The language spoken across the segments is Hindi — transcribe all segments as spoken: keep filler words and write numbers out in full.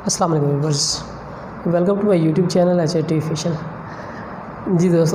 अस्सलाम वालेकुम viewers, welcome to my YouTube channel H A T official. जी दोस्तों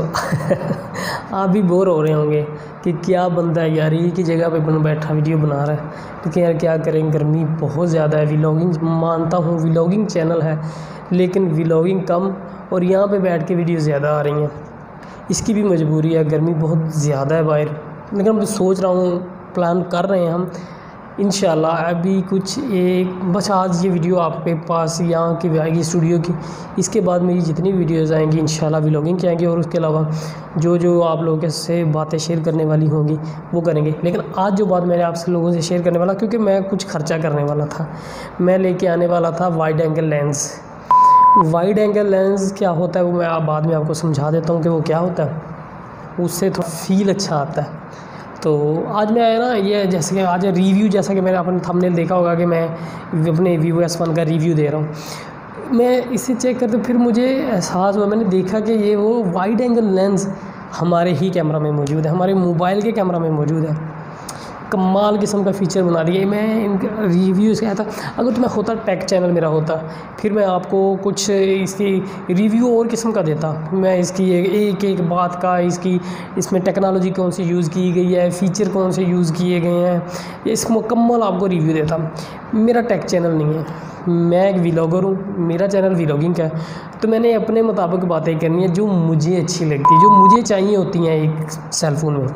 आप भी बोर हो रहे होंगे कि क्या बंदा है यार, एक ही जगह पे बन बैठा वीडियो बना रहा है, लेकिन यार क्या करें, गर्मी बहुत ज़्यादा है। व्लॉगिंग मानता हूँ, व्लॉगिंग चैनल है, लेकिन व्लॉगिंग कम और यहाँ पे बैठ के वीडियो ज़्यादा आ रही हैं। इसकी भी मजबूरी है, गर्मी बहुत ज़्यादा है बाहर, लेकिन मैं सोच रहा हूँ, प्लान कर रहे हैं हम इंशाल्लाह अभी कुछ एक बस आज ये वीडियो आपके पास यहाँ की आएगी स्टूडियो की। इसके बाद मेरी जितनी वीडियोज़ आएंगी इंशाल्लाह व्लॉगिंग की आएंगी, और उसके अलावा जो जो आप लोगों से बातें शेयर करने वाली होंगी वो करेंगे। लेकिन आज जो बात मैंने आपसे लोगों से शेयर करने वाला, क्योंकि मैं कुछ खर्चा करने वाला था, मैं लेके आने वाला था wide angle lens. Wide angle lens क्या होता है वो मैं आप बाद में आपको समझा देता हूँ कि वो क्या होता है, उससे थोड़ा फील अच्छा आता है। तो आज मैं आया ना, ये जैसे कि आज रिव्यू, जैसा कि मैंने अपने थंबनेल देखा होगा कि मैं अपने वीवो एस वन का रिव्यू दे रहा हूँ। मैं इसे चेक करते फिर मुझे एहसास हुआ, मैंने देखा कि ये वो वाइड एंगल लेंस हमारे ही कैमरा में मौजूद है, हमारे मोबाइल के कैमरा में मौजूद है। कमाल किस्म का फ़ीचर बना दिया। मैं इनका रिव्यू इसका था, अगर तो मैं होता टेक चैनल मेरा होता, फिर मैं आपको कुछ इसकी रिव्यू और किस्म का देता। मैं इसकी एक एक बात का, इसकी इसमें टेक्नोलॉजी कौन सी यूज़ की गई है, फ़ीचर कौन से यूज़ किए गए हैं, इस मुकम्मल आपको रिव्यू देता। मेरा टेक चैनल नहीं है, मैं एक व्लॉगर हूँ, मेरा चैनल व्लॉगिंग का है, तो मैंने अपने मुताबिक बातें करनी है जो मुझे अच्छी लगती है, जो मुझे चाहिए होती हैं एक सेलफोन में।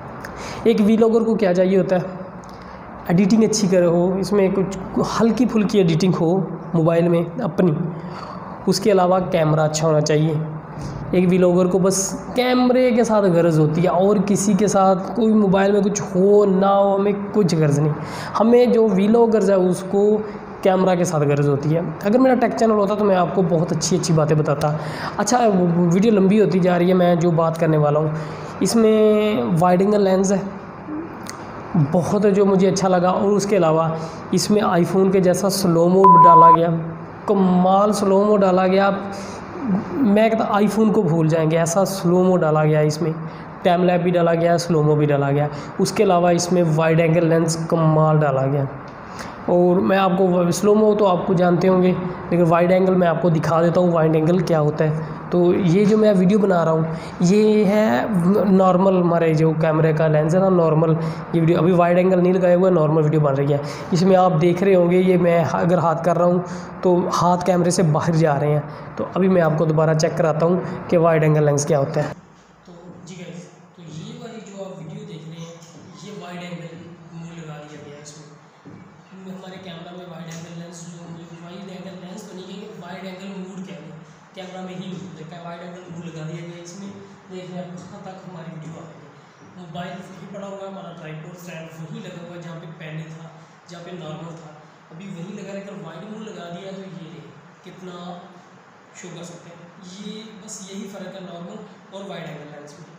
एक व्लॉगर को क्या चाहिए होता है, एडिटिंग अच्छी करे हो, इसमें कुछ हल्की फुल्की एडिटिंग हो मोबाइल में अपनी, उसके अलावा कैमरा अच्छा होना चाहिए। एक व्लॉगर को बस कैमरे के साथ गर्ज होती है, और किसी के साथ कोई मोबाइल में कुछ हो ना हो, हमें कुछ गर्ज नहीं। हमें जो व्लॉगर्स है उसको कैमरा के साथ गर्ज होती है। अगर मेरा टेक चैनल होता तो मैं आपको बहुत अच्छी अच्छी बातें बताता। अच्छा, वीडियो लंबी होती जा रही है, मैं जो बात करने वाला हूँ इसमें वाइड एंगल लेंस है बहुत, जो मुझे अच्छा लगा। और उसके अलावा इसमें आईफोन के जैसा स्लो मोड डाला गया, कमाल स्लो मोड डाला गया। मैं कहता आईफोन को भूल जाएंगे, ऐसा स्लो मोड डाला गया। इसमें टाइम लैप भी डाला गया, स्लो मो भी डाला गया। उसके अलावा इसमें वाइड एंगल लेंस कमाल डाला गया। और मैं आपको स्लो मो तो आपको जानते होंगे, लेकिन वाइड एंगल मैं आपको दिखा देता हूँ वाइड एंगल क्या होता है। तो ये जो मैं वीडियो बना रहा हूँ ये है नॉर्मल, हमारे जो कैमरे का लेंस है ना, नॉर्मल ये वीडियो अभी वाइड एंगल नहीं लगाया हुआ है, नॉर्मल वीडियो बन रही है। इसमें आप देख रहे होंगे, ये मैं अगर हाथ कर रहा हूँ तो हाथ कैमरे से बाहर जा रहे हैं। तो अभी मैं आपको दोबारा चेक कराता हूँ कि वाइड एंगल लेंस क्या होता है। तो जी गाइस, तो ये वाली जो आप वीडियो देख रहे हैं ये वाइड एंगल मूव लगा दिया गया है। इसमें हमारे कैमरा में वाइड एंगल लेंस, जो वाइड एंगल लेंस तो नहीं कहेंगे, वाइड एंगल मूड कहते हैं, कैमरा में ही देखा है वाइड एंगल मूड लगा दिया गया। इसमें देखिए आप कहाँ तक हमारी वीडियो आ गई। मोबाइल वहीं पड़ा हुआ है, हमारा ट्राइपॉड स्टैंड वहीं लगा हुआ है जहाँ पे पहले था, जहाँ पे नॉर्मल था, अभी वहीं लगा रहकर वाइड मूड लगा दिया। तो ये कितना शो कर सकते हैं, ये बस यही फ़र्क है नॉर्मल और वाइड एंगल लेंस में।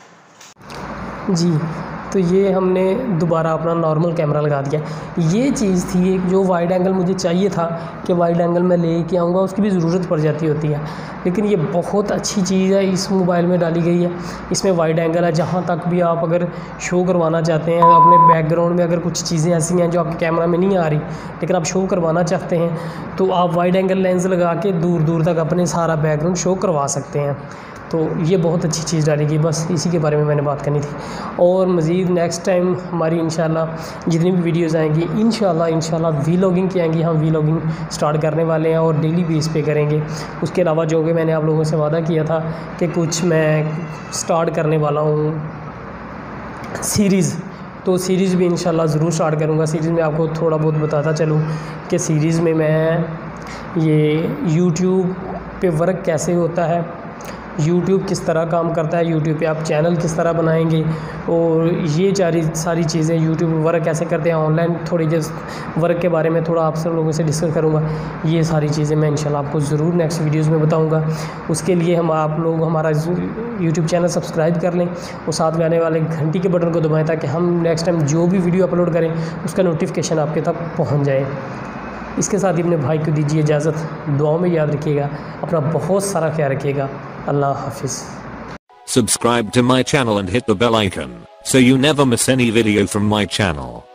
जी, तो ये हमने दोबारा अपना नॉर्मल कैमरा लगा दिया। ये चीज़ थी एक जो वाइड एंगल मुझे चाहिए था कि वाइड एंगल मैं ले के आऊँगा, उसकी भी ज़रूरत पड़ जाती होती है, लेकिन ये बहुत अच्छी चीज़ है इस मोबाइल में डाली गई है। इसमें वाइड एंगल है, जहाँ तक भी आप अगर शो करवाना चाहते हैं अपने बैकग्राउंड में, अगर कुछ चीज़ें ऐसी हैं जो आपके कैमरा में नहीं आ रही लेकिन आप शो करवाना चाहते हैं, तो आप वाइड एंगल लेंस लगा के दूर दूर तक अपने सारा बैकग्राउंड शो करवा सकते हैं। तो ये बहुत अच्छी चीज़ डालेगी, बस इसी के बारे में मैंने बात करनी थी। और मज़ीद नेक्स्ट टाइम हमारी इंशाल्लाह जितनी भी वीडियोज़ आएंगी इंशाल्लाह इंशाल्लाह व्लॉगिंग की आएंगी। हम व्लॉगिंग स्टार्ट करने वाले हैं और डेली बेस पे करेंगे। उसके अलावा जो कि मैंने आप लोगों से वादा किया था कि कुछ मैं स्टार्ट करने वाला हूँ सीरीज़, तो सीरीज़ भी इंशाल्लाह ज़रूर स्टार्ट करूँगा। सीरीज़ में आपको थोड़ा बहुत बताता चलूँ कि सीरीज़ में मैं ये यूट्यूब पे वर्क कैसे होता है, यूट्यूब किस तरह काम करता है, यूट्यूब पे आप चैनल किस तरह बनाएंगे, और ये सारी सारी चीज़ें यूट्यूब वर्क कैसे करते हैं, ऑनलाइन थोड़ी जिस वर्क के बारे में थोड़ा आप सब लोगों से डिस्कस करूँगा। ये सारी चीज़ें मैं इंशाल्लाह आपको ज़रूर नेक्स्ट वीडियोज़ में बताऊँगा। उसके लिए हम आप लोग हमारा यूट्यूब चैनल सब्सक्राइब कर लें और साथ में आने वाले घंटी के बटन को दबाएँ ताकि हम नेक्स्ट टाइम जो भी वीडियो अपलोड करें उसका नोटिफिकेशन आपके तक पहुँच जाए। इसके साथ ही अपने भाई को दीजिए इजाज़त, दुआओं में याद रखिएगा, अपना बहुत सारा ख्याल रखिएगा। अल्लाह हाफिज़। Subscribe to my channel and hit the bell icon so you never miss any video from my channel.